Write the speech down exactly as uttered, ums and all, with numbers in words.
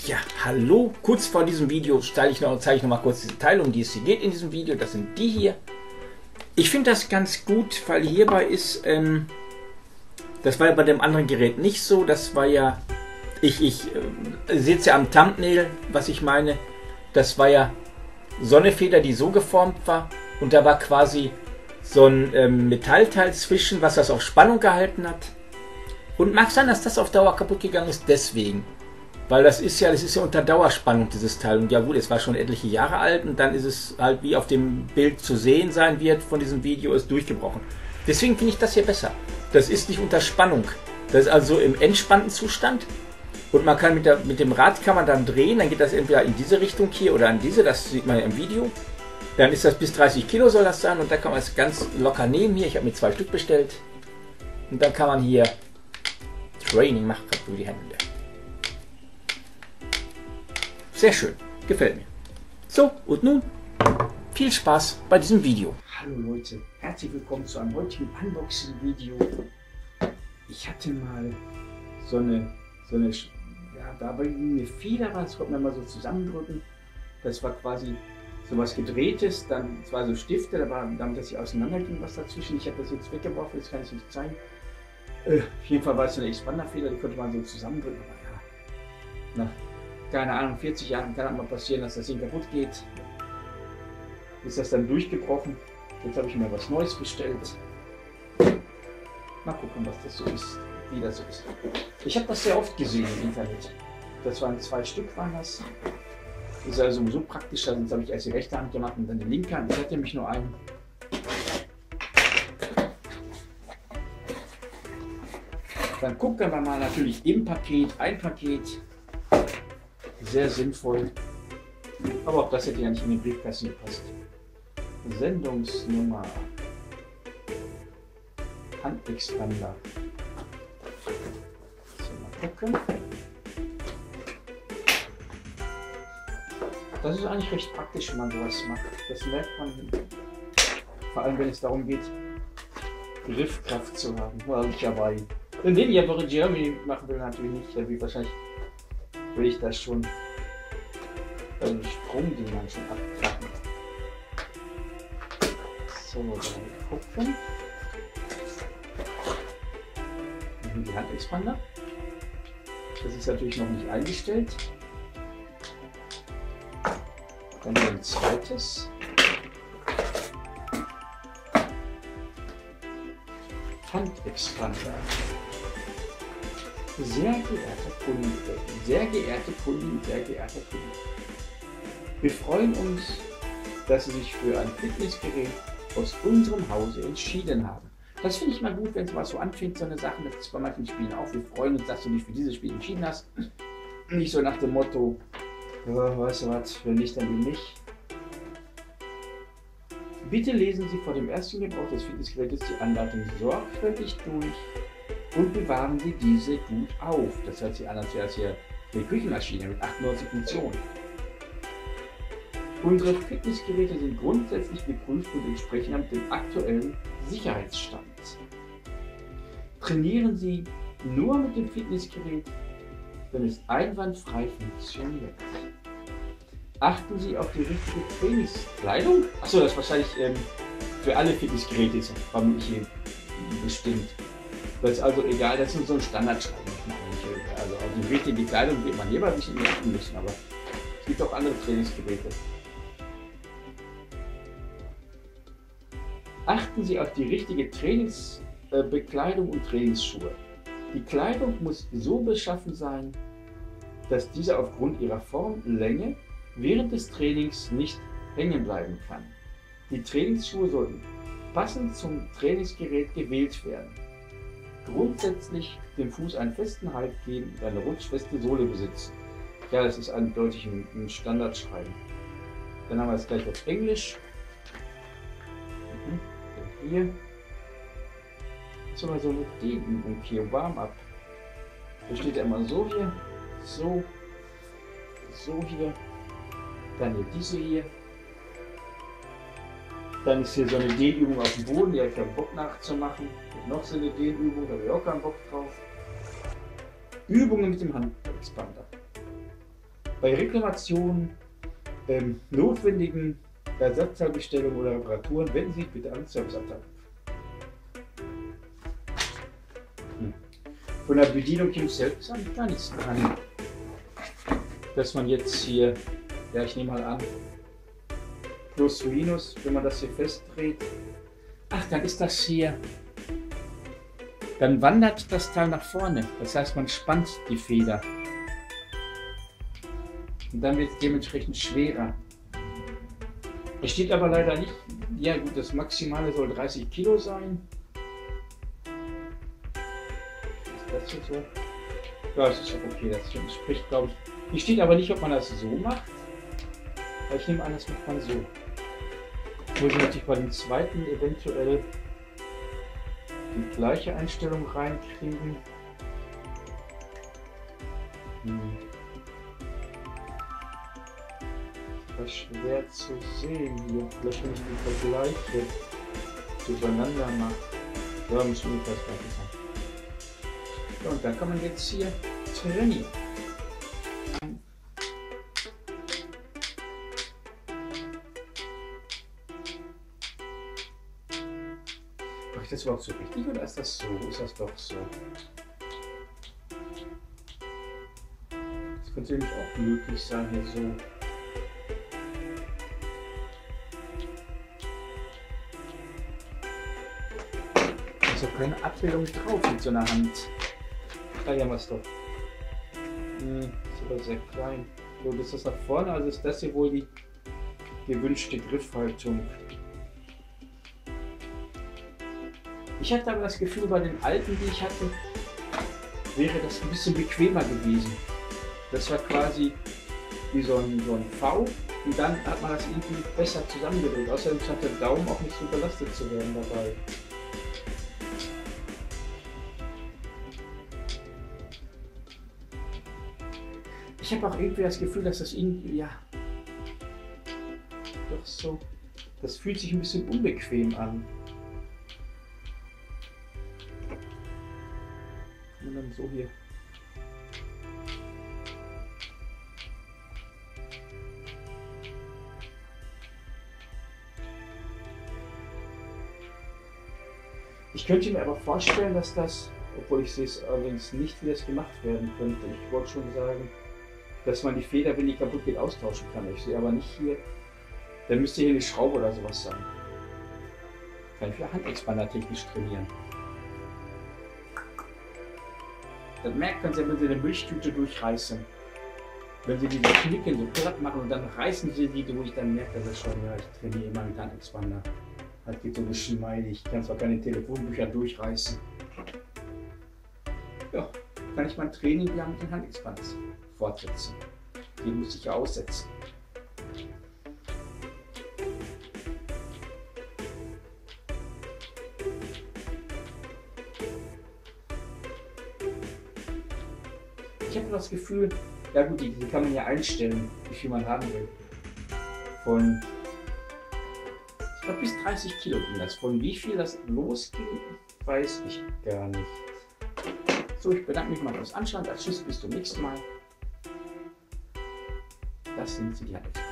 Ja, hallo, kurz vor diesem Video zeige ich noch, zeige ich noch mal kurz diese Teile, um die es hier geht in diesem Video. Das sind die hier. Ich finde das ganz gut, weil hierbei ist, ähm, das war ja bei dem anderen Gerät nicht so. Das war ja, ich, ich äh, seht ja am Thumbnail, was ich meine. Das war ja so eine Feder, die so geformt war. Und da war quasi so ein ähm, Metallteil zwischen, was das auf Spannung gehalten hat. Und mag sein, dass das auf Dauer kaputt gegangen ist, deswegen. Weil das ist ja, das ist ja unter Dauerspannung, dieses Teil. Und ja gut, es war schon etliche Jahre alt und dann ist es halt, wie auf dem Bild zu sehen sein wird von diesem Video, ist durchgebrochen. Deswegen finde ich das hier besser. Das ist nicht unter Spannung. Das ist also im entspannten Zustand. Und man kann mit, der, mit dem Rad kann man dann drehen, dann geht das entweder in diese Richtung hier oder in diese, das sieht man ja im Video. Dann ist das bis dreißig Kilo soll das sein und da kann man es ganz locker nehmen hier. Ich habe mir zwei Stück bestellt. Und dann kann man hier Training machen, über die Hände. Sehr schön, gefällt mir. So, und nun viel Spaß bei diesem Video. Hallo Leute, herzlich willkommen zu einem heutigen Unboxing-Video. Ich hatte mal so eine, so eine, ja, da war eine Feder, das konnte man mal so zusammendrücken. Das war quasi so was Gedrehtes, dann zwar so Stifte, da war, damit das hier auseinanderging, was dazwischen. Ich habe das jetzt weggeworfen, das kann ich nicht zeigen. Äh, auf jeden Fall war es so eine Expanderfeder, die konnte man so zusammendrücken. Aber ja, nach, keine Ahnung, vierzig Jahren kann auch mal passieren, dass das Ding kaputt geht. Ist das dann durchgebrochen. Jetzt habe ich mir was Neues bestellt. Mal gucken, was das so ist, wie das so ist. Ich habe das sehr oft gesehen im Internet. Das waren zwei Stück, waren das. Das ist also so praktisch, sonst habe ich erst die rechte Hand gemacht und dann die linke Hand. Ich hatte nämlich nur einen. Dann gucken wir mal natürlich im Paket, ein Paket. Sehr sinnvoll. Aber auch das hätte ja nicht in den Briefkasten gepasst. Sendungsnummer. Handexpander. So, mal gucken. Das ist eigentlich recht praktisch, wenn man sowas macht. Das merkt man, vor allem wenn es darum geht, Griffkraft zu haben. Weil ich ja bei den ich aber in Germany machen will, natürlich nicht. Da will wahrscheinlich will ich das schon beim Sprung, den man schon abklappen. So, dann gucken. Die Handexpander. Das ist natürlich noch nicht eingestellt. Dann hier ein zweites. Handexpander. Sehr geehrte Kunden, sehr geehrte Kunden, sehr geehrte Kunden. Wir freuen uns, dass Sie sich für ein Fitnessgerät aus unserem Hause entschieden haben. Das finde ich mal gut, wenn es mal so anfängt, so eine Sache. Das ist bei manchen Spielen auch. Wir freuen uns, dass du dich für dieses Spiel entschieden hast. Nicht so nach dem Motto, oh, weißt du was, wenn nicht, dann eben nicht. Bitte lesen Sie vor dem ersten Gebrauch des Fitnessgerätes die Anleitung sorgfältig durch und bewahren Sie diese gut auf. Das hört sich an, als wäre es hier eine Küchenmaschine mit achtundneunzig Funktionen. Unsere Fitnessgeräte sind grundsätzlich geprüft und entsprechen dem aktuellen Sicherheitsstand. Trainieren Sie nur mit dem Fitnessgerät, wenn es einwandfrei funktioniert. Achten Sie auf die richtige Trainingskleidung. Achso, das ist wahrscheinlich ähm, für alle Fitnessgeräte ist vermutlich hier bestimmt. Das ist also egal, das ist so ein Standardschreiben. Also auf die richtige Kleidung wird man hierbei ein bisschen achten müssen, aber es gibt auch andere Trainingsgeräte. Achten Sie auf die richtige Trainingsbekleidung und Trainingsschuhe. Die Kleidung muss so beschaffen sein, dass diese aufgrund ihrer Form, Länge während des Trainings nicht hängen bleiben kann. Die Trainingsschuhe sollten passend zum Trainingsgerät gewählt werden. Grundsätzlich dem Fuß einen festen Halt geben und eine rutschfeste Sohle besitzen. Ja, das ist eindeutig ein, ein Standardschreiben. Dann haben wir es gleich auf Englisch. Mhm. Hier ist immer so eine Dehnübung hier, Warm-up. Da steht ja immer so hier, so, so hier, dann hier diese hier. Dann ist hier so eine Dehnübung auf dem Boden, die habe ich keinen Bock nachzumachen. Und noch so eine Dehnübung, da habe ich auch keinen Bock drauf. Übungen mit dem Handexpander. Bei Reklamationen, ähm, notwendigen Ersatzteilbestellungen oder Reparaturen wenden Sie sich bitte an Serviceabteilung. Hm. Von der Bedienung im selbst ist eigentlich gar nichts dran. Dass man jetzt hier, ja ich nehme mal an, plus minus, wenn man das hier festdreht. Ach, dann ist das hier, dann wandert das Teil nach vorne. Das heißt, man spannt die Feder. Und dann wird es dementsprechend schwerer. Es steht aber leider nicht, ja gut, das Maximale soll dreißig Kilo sein. Ist das hier so? Ja, das ist auch okay, das entspricht, glaube ich. Hier steht aber nicht, ob man das so macht. Aber ich nehme an, das macht man so. Jetzt muss ich natürlich bei dem zweiten eventuell die gleiche Einstellung reinkriegen. Hm. Das ist schwer zu sehen hier. Vielleicht wenn ich die Vergleiche übereinander mache. Ja, muss ungefähr das gleiche sein. So, und dann kann man jetzt hier trainieren. Mache ich das überhaupt so richtig oder ist das so? Ist das doch so? Das könnte nämlich auch möglich sein hier so. Da ist auch keine Abbildung drauf mit so einer Hand. Da haben wir es doch. Hm, ist aber sehr klein. So, ist das nach vorne, also ist das hier wohl die gewünschte Griffhaltung. Ich hatte aber das Gefühl, bei den alten, die ich hatte, wäre das ein bisschen bequemer gewesen. Das war quasi wie so ein, so ein V und dann hat man das irgendwie besser zusammengedrückt. Außerdem scheint der Daumen auch nicht so belastet zu werden dabei. Ich habe auch irgendwie das Gefühl, dass das irgendwie, ja, doch so, das fühlt sich ein bisschen unbequem an. Und dann so hier. Ich könnte mir aber vorstellen, dass das, obwohl ich sehe es allerdings nicht, wie das gemacht werden könnte. Ich wollte schon sagen, dass man die Feder, wenn die kaputt geht, austauschen kann. Ich sehe aber nicht hier, dann müsste hier eine Schraube oder sowas sein. Kann ich für Handexpander technisch trainieren. Dann merkt man, wenn Sie eine Milchtüte durchreißen. Wenn Sie diese Knicke so platt machen und dann reißen Sie die durch, dann merkt er das schon, ja, ich trainiere immer mit Handexpander. Das geht so geschmeidig. Ich kann zwar keine Telefonbücher durchreißen. Ja, kann ich mein Training ja mit den Handexpanders fortsetzen. Die muss ich ja aussetzen. Ich habe das Gefühl, ja gut, die, die kann man ja einstellen, wie viel man haben will. Von, ich glaube bis dreißig Kilo ging das. Von wie viel das losging, weiß ich gar nicht. So, ich bedanke mich mal fürs Anschauen. Tschüss, bis zum nächsten Mal. Das sind sie, die Handexpander.